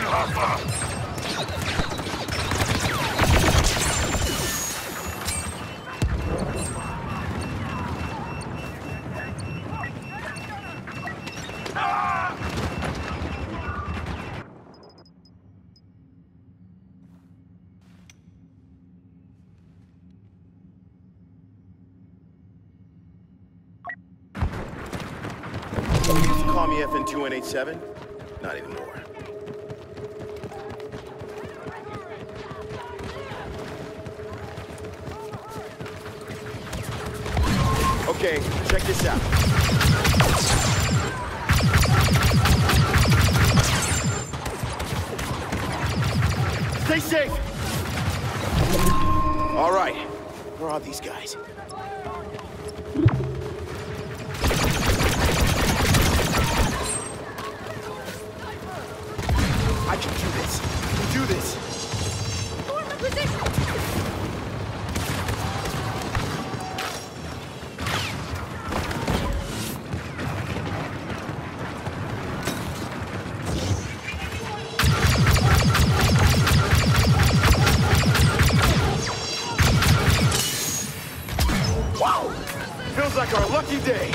Call me FN2187? Not anymore. Okay, check this out. Stay safe! All right, where are these guys? I can do this. I can do this. Form a position! Wow! Feels like our lucky day.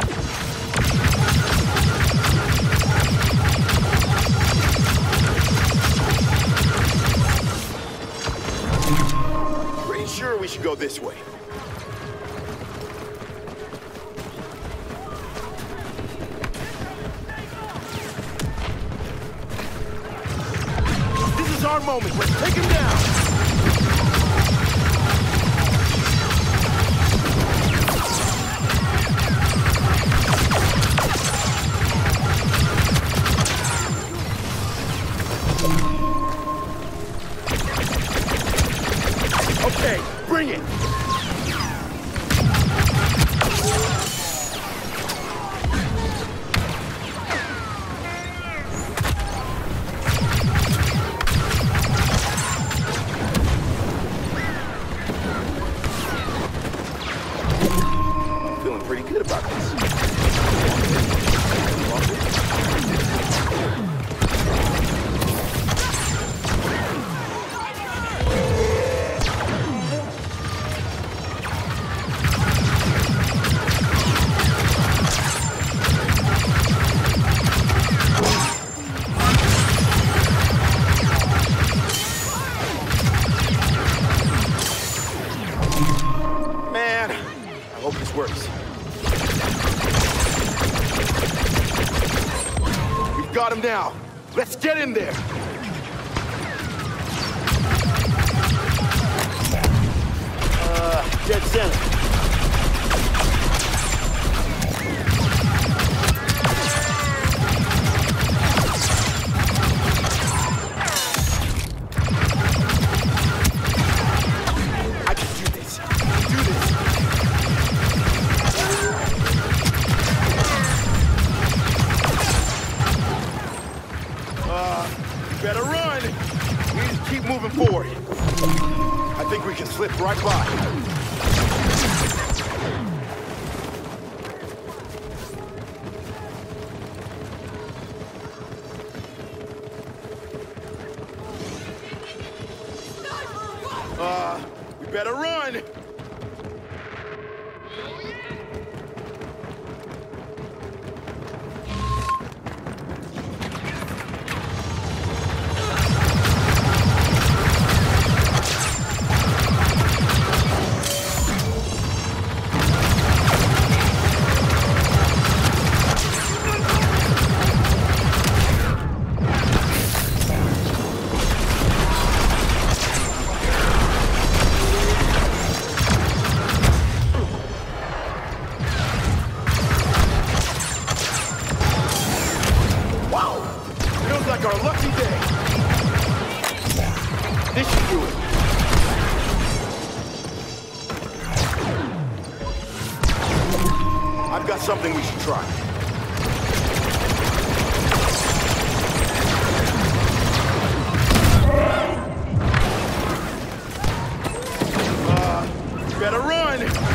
Pretty sure we should go this way. This is our moment. Let's take him down. Okay, bring it! I'm feeling pretty good about this. Man, I hope this works. We've got him now. Let's get in there. Dead center. I can do this. I can do this. Better run. We need to keep moving forward. I think we can slip right by. We better run. Like our lucky day. This should do it. I've got something we should try. Better run.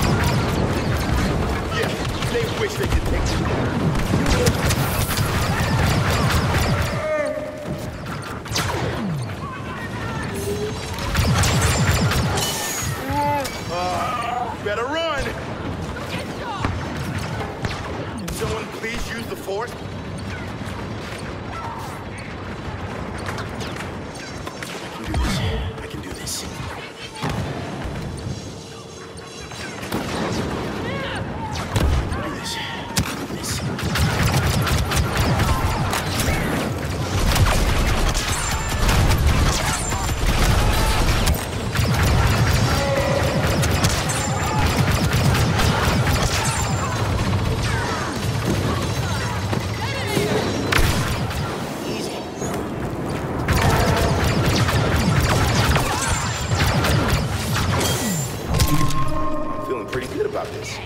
Yeah, they wish they could take it. this.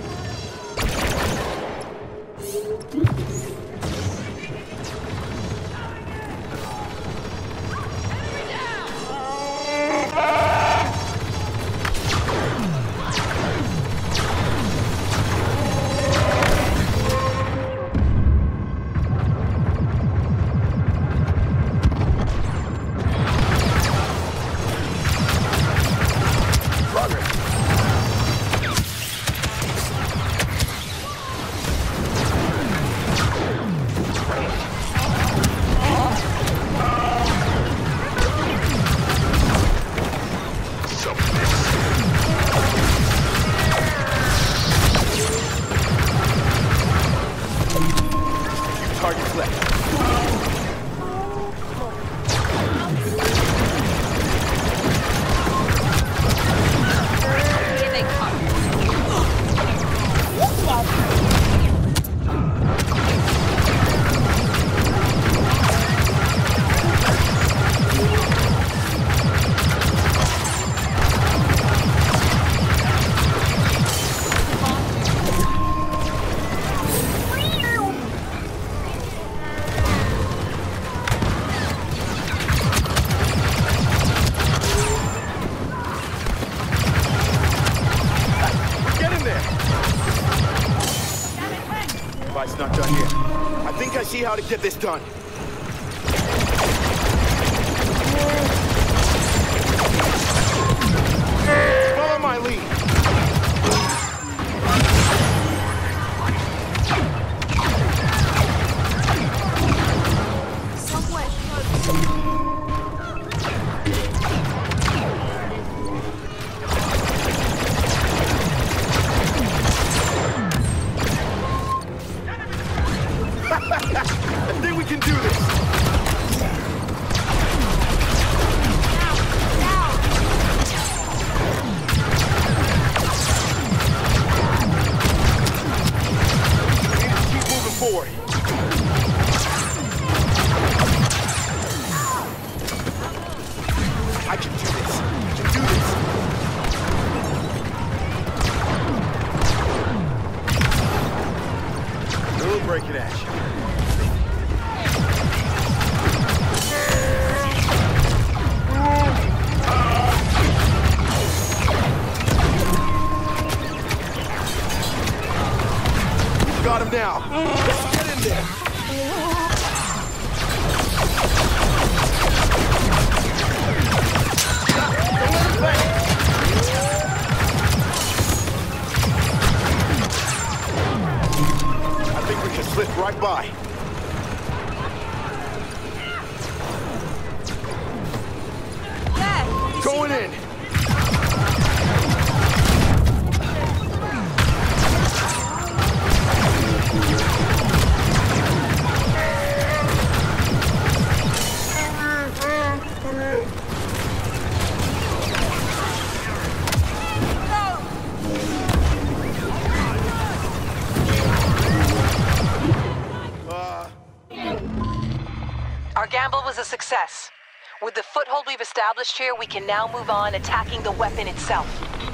Targets left. Here they come. Fight's not done yet. I think I see how to get this done. Follow my lead. I think we can do this. We need to keep moving forward. I can do this. I can do this. Little break in action. Got him now. Let's get in there. Don't let him back. I think we can slip right by. Yeah. Going in. Our gamble was a success. With the foothold we've established here, we can now move on attacking the weapon itself.